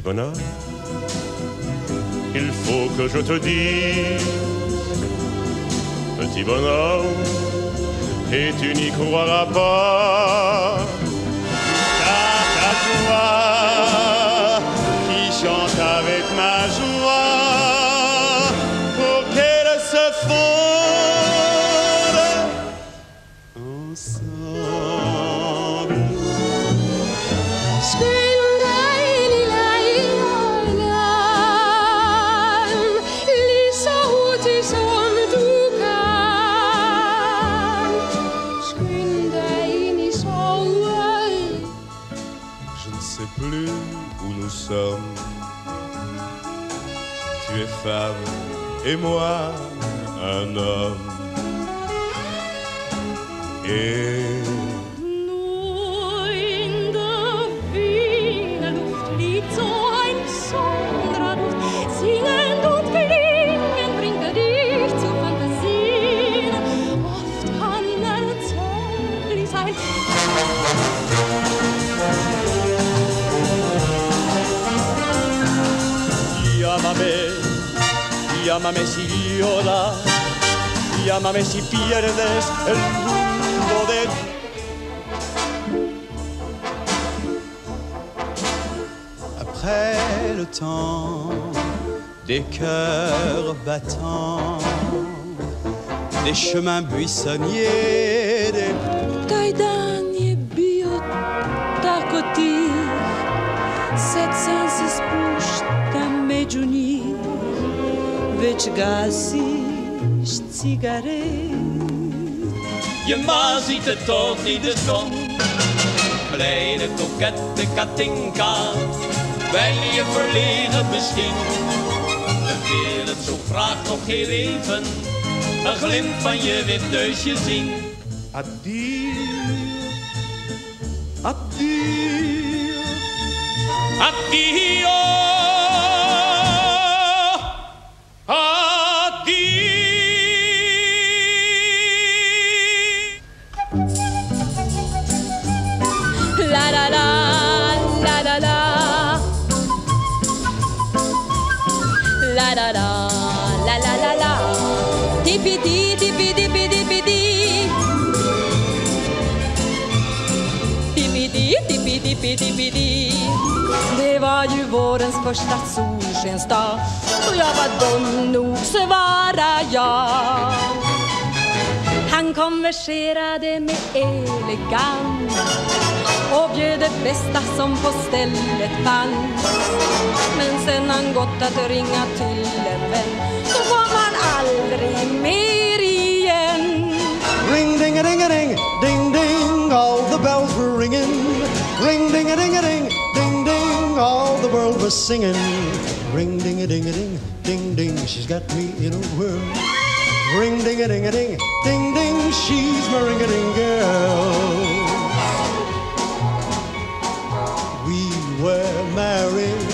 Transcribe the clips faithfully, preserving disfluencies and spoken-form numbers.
bonheur, il faut que je te dise, petit bonheur, et tu n'y croiras pas, car ta joie qui chante avec ma joie, pour qu'elle se fonde ensemble. Plus où nous sommes, tu es femme et moi un homme, et nur in der Wiener Luft liegt so ein besonderer Duft, singend und klingend bringt er dich zu Fantasien, oft kann er zärtlich sein. Llámame, llámame si lloras, llámame si pierdes el rumbo de après le temps des cœurs battants, des chemins buissonniers, des Tajdanie biot tako tih, sad sam se spuštam među njih, već gasiš cigaret. Je ma ziet het toch niet, de zon. Kleine kokette Katinka, ben je verlegen misschien? We willen het zo graag nog heel even, een glimp van je wit neusje zien. addio, addio, Addio, La la la, la la la, la la la, la la la la, tipidi, tipidi, tipidi, tipidi, tipidi, tipidi. Det var ju vårens första solskensdag, och jag var dum nog svara ja. Han konverserade med elegans och bjöd det bästa som på stället fanns. Men sen han gått att ringa till en vän, så var man aldrig mer igen. ring ding a ding a ding, ding ding, all the bells were ringing. Ring ding a ding a ding, ding ding, all the world was singing. Ring ding a ding a ding, ding ding, she's got me in a whirl. Ring ding a ding a ding, ding ding, she's my ring a ding girl. We were married.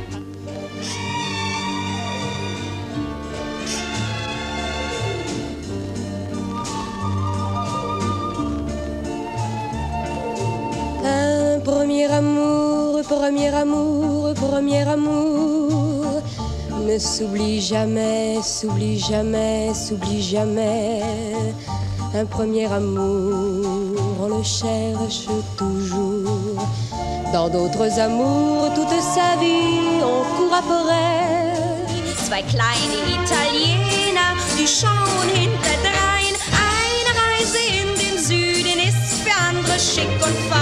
Un premier amour, premier amour, premier amour ne s'oublie jamais, s'oublie jamais, s'oublie jamais. Un premier amour, on le cherche toujours. Dans d'autres amours, toute sa vie, on court après. Zwei kleine Italiener, die schauen hinterdrein. Eine Reise in den Süden ist für andere schick und fein.